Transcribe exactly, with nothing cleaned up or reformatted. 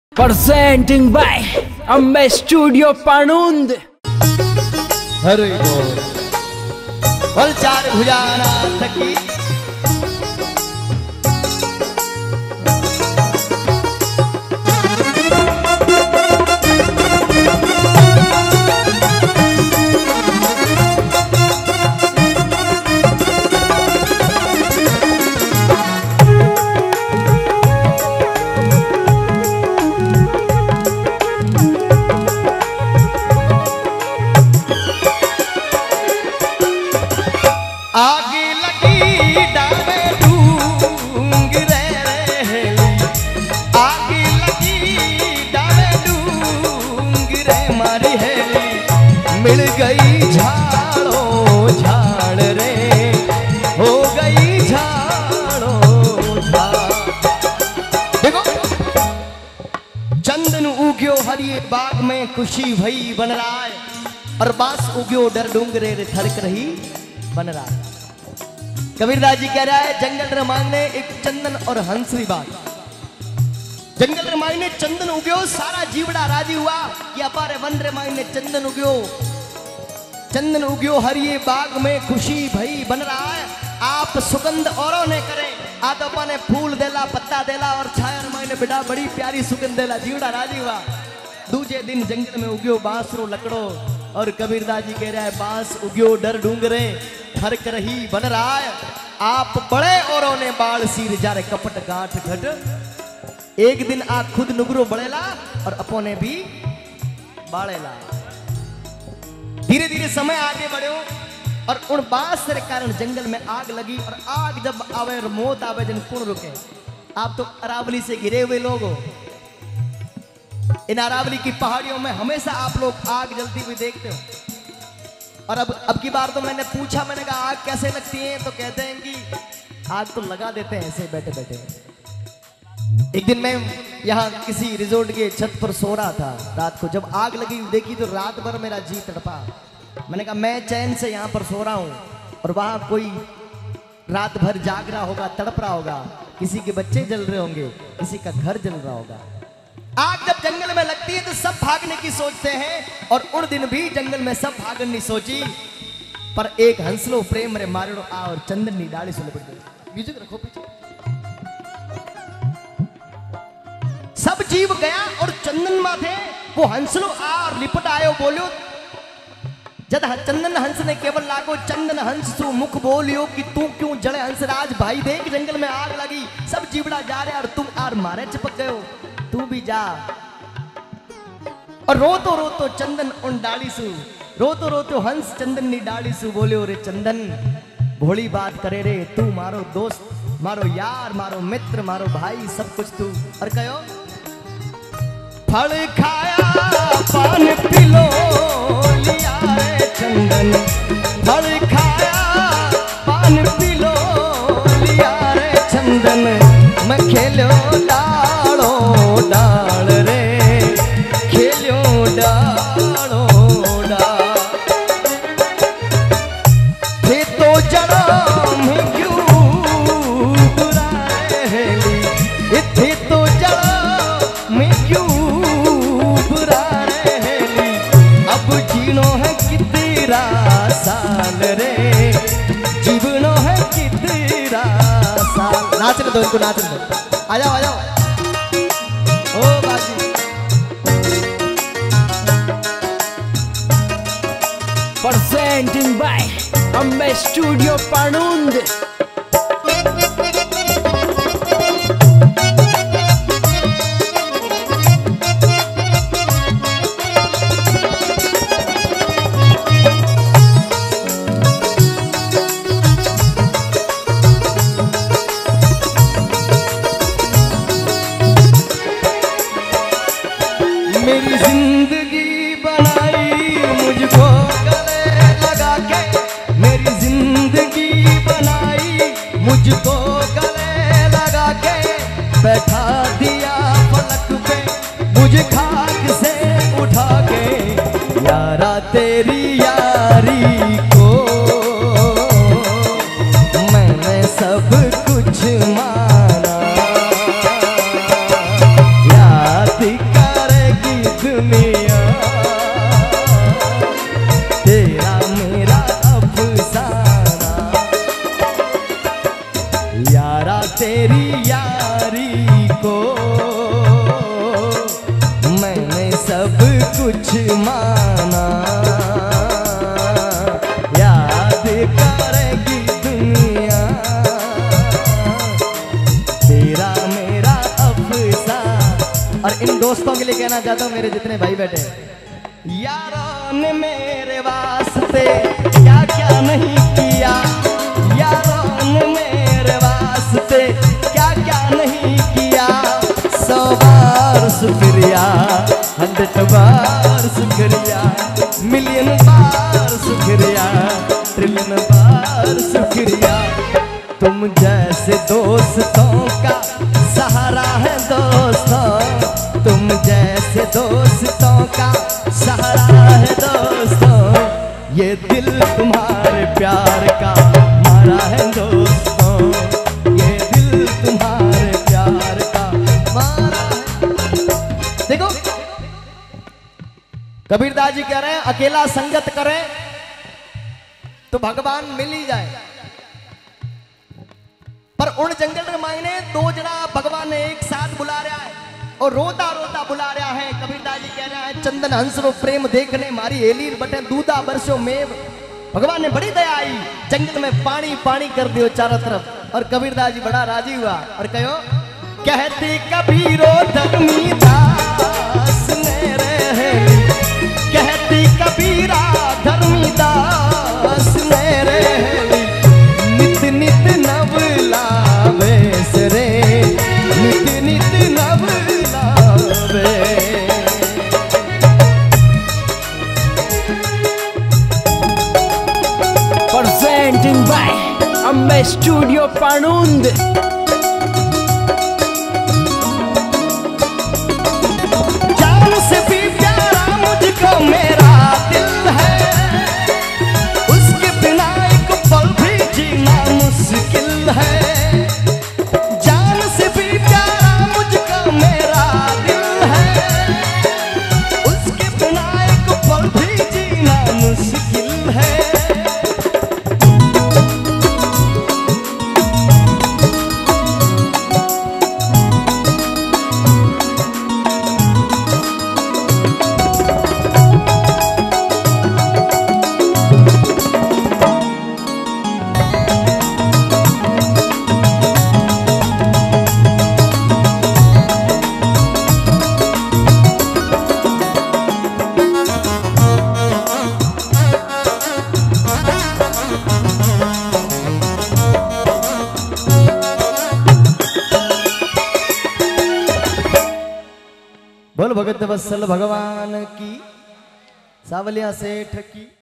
Presenting by Ambe Studio Panund. हरे बोल बोल चार भुजाना थकी आगे लगी डावे डूंग रे आगे लगी डावे डूंग रे मारी है मिल गई झाड़ो झाड़ रे हो गई झाड़ो झाड़। देखो चंदन उग्यो हरिये बाग में खुशी भई बन रहा है और बांस उग्यो डर डूंगरे रे थरक रही बन रहा है। कबीरदास जी कह रहा है जंगल रे मांगने एक चंदन और हंसरी बात। जंगल रे मांगने चंदन उग्यो सारा जीवड़ा राजी हुआ कि अपारे वन रे मांगने चंदन उग्यो चंदन उग्यो हरिये बाग में खुशी भई बन रहा है। आप सुगंध औरों ने करे आद अपने फूल देला पत्ता देला और छाया मांगने बेटा बड़ी प्यारी सुगंध देला जीवड़ा राजी हुआ। दूजे दिन जंगल में उग्यो बांसरो लकड़ो और कबीरदास जी कह रहा है बांस उग्यो डर डूंगरे थरक रही बन रहा है। आप बड़े औरों ने बाल सीर जारे कपट गांठ घट एक दिन आ खुद नुगरो बड़ेला और अपने भी बाड़ेला। धीरे धीरे समय आगे बढ़ो और उन बांस के कारण जंगल में आग लगी और आग जब आवे और मौत आवे जन कौन रुके। आप तो अरावली से घिरे हुए लोग हो। इन अरावली की पहाड़ियों में हमेशा आप लोग आग जलती हुई देखते हो। और अब अब की बार तो मैंने पूछा, मैंने कहा आग कैसे लगती है, तो कहते हैं कि आग तो लगा देते हैं ऐसे बैठे बैठे। एक दिन मैं यहाँ किसी रिजोर्ट के छत पर सो रहा था रात को, जब आग लगी देखी तो रात भर मेरा जी तड़पा। मैंने कहा मैं चैन से यहाँ पर सो रहा हूँ और वहाँ कोई रात भर जाग रहा होगा, तड़प रहा होगा, किसी के बच्चे जल रहे होंगे, किसी का घर जल रहा होगा। आग जब जंगल में लगती है तो सब भागने की सोचते हैं और उन दिन भी जंगल में सब भागने की सोची, पर एक हंसलो प्रेम रे मारो आ और चंदन नी डाली सुन पड़ गई। म्यूजिक रखो पीछे। सब जीव गया और चंदन माथे वो हंसलो आ और लिपट आयो बोलियो। जद चंदन हंस ने केवल लागो चंदन हंस तू मुख बोलियो कि तू क्यों जड़े हंसराज भाई देख जंगल में आग लगी, सब जीवड़ा जा रहे और तुम आर मारे चिपक गए हो, तू भी जा। और रोतो रोतो चंदन उन डाली सु रोतो रोतो हंस चंदन नी डाली सु बोलियो रे चंदन भोली बात करे रे, तू मारो दोस्त मारो यार मारो मित्र मारो भाई सब कुछ तू। और कहो फल खाया पान पिलो लिया रे चंदन, फल खाया पान पिलो लिया रे चंदन, मैं खेलो डालो डाल रे खेलो डालो डाल। थे तो जड़ा में क्यों बुरा रहली, थे तो जड़ा में क्यों बुरा रहली, अब जीनो है कितना साल रे जीवनो है कितना साल। नाच रहे दो इनको, नाच रहे दो, आ जाओ आ जाओ ओ बाजी। Presenting by Ambe Studio Panund. मेरी जिंदगी बनाई मुझको गले लगा के, मेरी जिंदगी बनाई मुझको गले लगा के, बैठा दिया पलक पे मुझे खाक से उठा के, यारा तेरी यारी को मैंने सब कुछ माना, याद कुछ माना, याद करेगी दुनिया तेरा मेरा अफसाना। और इन दोस्तों के लिए कहना चाहता हूँ, मेरे जितने भाई बैठे, यारों ने मेरे वास्ते क्या क्या नहीं किया, यारों ने मेरे वास्ते क्या क्या नहीं किया। सौ बार शुक्रिया, हंड्रेड बार शुक्रिया, मिलियन बार शुक्रिया, ट्रिलियन बार शुक्रिया। तुम जैसे दोस्तों का सहारा है दोस्तों, तुम जैसे दोस्तों का सहारा है दोस्तों। ये दिल तुम्हारे प्यार का मारा है दोस्तों, ये दिल तुम्हारे प्यार का मारा है। देखो कबीरदास जी कह रहे हैं, अकेला संगत करें तो भगवान मिल ही जाए, पर उन जंगल में मांगने दो जना भगवान ने एक साथ बुला रहा है और रोता रोता बुला रहा है। कबीरदास जी कह रहा है, चंदन हंस रो प्रेम देखने मारी एलीर बटे दूधा बरसो मेव। भगवान ने बड़ी दया आई, जंगल में पानी पानी कर दियो चारों तरफ। और कबीरदास जी बड़ा राजी हुआ और कहो, कहती कबीरो धर्मी दास ने रहली, कहती कबीरा धर्मी दास ने रहली। नित नित नव लावेस रे, नित नित नव लावे। Presenting by Ambe Studio Panund. जान से भी प्यारा मुझको मेरा दिल है, उसके बिना एक पल भी जीना मुश्किल है। जान से भी प्यारा मुझको मेरा दिल है, उसके बिना एक पल भी जीना मुश्किल है। बोल भगत वत्सल भगवान की, सावलिया सेठ की।